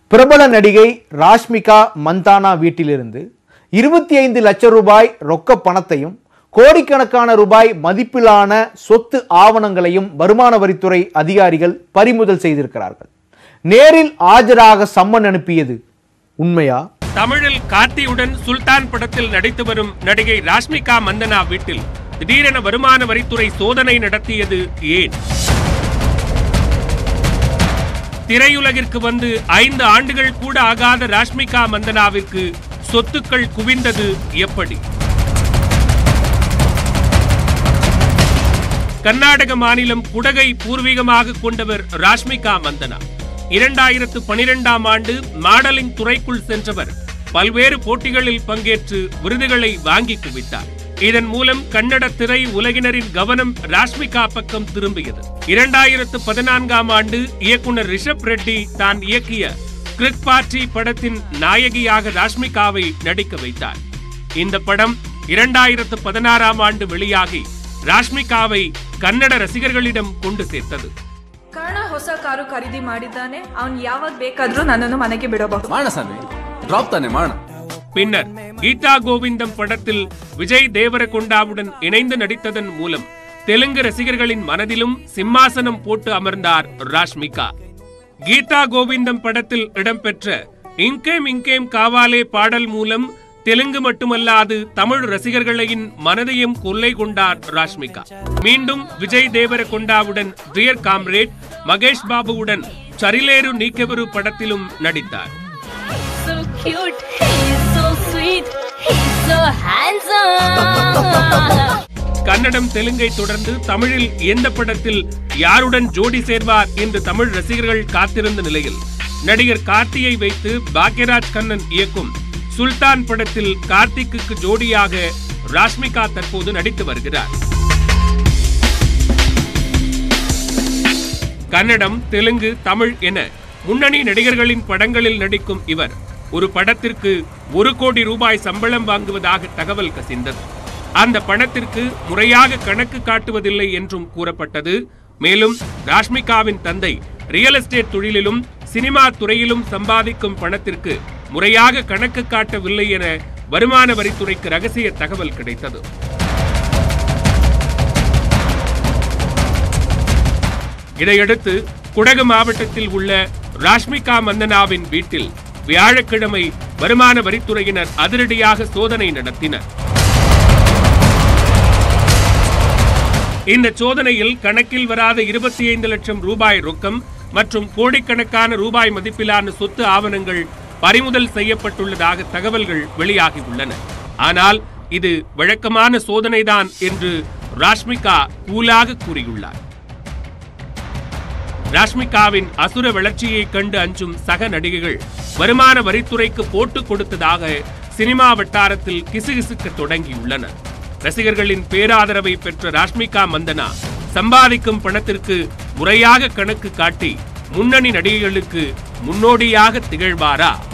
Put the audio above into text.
பிரபல நடிகை ராஷ்மிகா மந்தானா வீட்டிலிருந்து 25 லட்சம் ரூபாய் ரொக்க பணத்தையும் கோடிக்கணக்கான ரூபாய் மதிப்பிலான சொத்து ஆவணங்களையும் வருமான வரித்துறை அதிகாரிகள் பறிமுதல் செய்திருக்கிறார்கள். நேரில் ஆஜராக சம்மன் அனுப்பியது உண்மையா? தமிழில் கார்த்தியுடன் சுல்தான் படத்தில் நடித்து வரும் நடிகை ராஷ்மிகா மந்தனா வீட்டில் திடீரென வருமான வரித்துறை சோதனை நடத்தியது ஏன்? திரையுலகிற்கு வந்து 5 ஆண்டுகள் கூட ஆகாத ராஷ்மிகா மந்தனாவிற்கு சொத்துக்கள் குவிந்தது எப்படி? கர்நாடக மாநிலம் குடகை பூர்வீகமாக கொண்டவர் ராஷ்மிகா மந்தனா. 2012ஆம் ஆண்டு மாடலிங் துறைக்குள் சென்றவர் பல்வேறு போட்டிகளில் பங்கேற்று விருதுகளை வாங்கி குவித்தார். இதன் மூலம் கன்னட திரை உலகினரின் கவனம் ராஷ்மிகா பக்கம் திரும்பியது. 2014ஆம் ஆண்டு இயக்குனர் ரிஷப் ரெட்டி தான் இயக்கிய கிரிக் பார்ட்டி படத்தின் நாயகியாக ராஷ்மிகாவை நடிக்க வைத்தார். இந்த படம் 2016ஆம் ஆண்டு வெளியாகி ராஷ்மிகாவை கன்னட ரசிகர்களிடம் கொண்டு சேர்த்தது. ಕಾರಣ ಹೊಸ ಕಾರು ಖರೀದಿ ಮಾಡಿದ್ದಾನೆ, ಅವನು ಯಾವಾಗ ಬೇಕಾದರೂ ನನ್ನನ್ನು ಮನೆಗೆ ಬಿಡಬಹುದು. ಮಾನಸನೆ ಡ್ರಾಪ್ ತಾನೆ ಮಾಡ. பின்னர் கீதா கோவிந்தம் படத்தில் விஜய் தேவரகொண்டாவுடன் இணைந்து நடித்ததன் மூலம் தெலுங்கு ரசிகர்களின் மனதிலும் சிம்மாசனம் போட்டு அமர்ந்தார் ராஷ்மிகா. கீதா கோவிந்தம் படத்தில் இடம்பெற்ற இங்கேம் இங்கேம் காவாலே பாடல் மூலம் தெலுங்கு மட்டுமல்லாது தமிழ் ரசிகர்களின் மனதையும் கொள்ளை கொண்டார் ராஷ்மிகா. மீண்டும் விஜய் தேவரகொண்டாவுடன் டியர் காம்ரேட், மகேஷ் பாபுவுடன் சரிலேரு நீக்கெவரு படத்திலும் நடித்தார். கன்னடம் தெலுங்கை தொடர்ந்து தமிழில் எந்த படத்தில் யாருடன் ஜோடி சேர்வார் என்று தமிழ் ரசிகர்கள் காத்திருந்த நிலையில் நடிகர் கார்த்தியை வைத்து பாக்யராஜ் கண்ணன் இயக்கும் சுல்தான் படத்தில் கார்த்திக்கு ஜோடியாக ராஷ்மிகா தற்போது நடித்து வருகிறார். கன்னடம், தெலுங்கு, தமிழ் என முன்னணி நடிகர்களின் படங்களில் நடிக்கும் இவர் ஒரு படத்திற்கு 1 கோடி ரூபாய் சம்பளம் வாங்குவதாக தகவல் கசிந்தது. அந்த பணத்திற்கு முறையாக கணக்கு காட்டுவதில்லை என்றும் கூறப்பட்டது. மேலும் ராஷ்மிகாவின் தந்தை ரியல் எஸ்டேட் தொழிலிலும் சினிமா துறையிலும் சம்பாதிக்கும் பணத்திற்கு முறையாக கணக்கு காட்டவில்லை என வருமான வரித்துறைக்கு ரகசிய தகவல் கிடைத்தது. இதையடுத்து குடகு மாவட்டத்தில் உள்ள ராஷ்மிகா மந்தனாவின் வீட்டில் வியாழக்கிழமை வருமான வரித்துறையினர் அதிரடியாக சோதனை நடத்தினர். இந்த சோதனையில் கணக்கில் வராத 25 லட்சம் ரூபாய் ரொக்கம் மற்றும் கோடிக்கணக்கான ரூபாய் மதிப்பிலான சொத்து ஆவணங்கள் பறிமுதல் செய்யப்பட்டுள்ளதாக தகவல்கள் வெளியாகியுள்ளன. ஆனால் இது வழக்கமான சோதனைதான் என்று ராஷ்மிகா கூலாக கூறியுள்ளார். ராஷ்மிகாவின் அசுர வளர்ச்சியை கண்டு அஞ்சும் சக நடிகைகள் வருமான வரித்துறைக்கு போட்டு கொடுத்ததாக சினிமா வட்டாரத்தில் கிசுகிசுக்க தொடங்கியுள்ளனர். ரசிகர்களின் பேராதரவை பெற்ற ராஷ்மிகா மந்தனா சம்பாதிக்கும் பணத்திற்கு முறையாக கணக்கு காட்டி முன்னணி நடிகைகளுக்கு முன்னோடியாக திகழ்வாரா?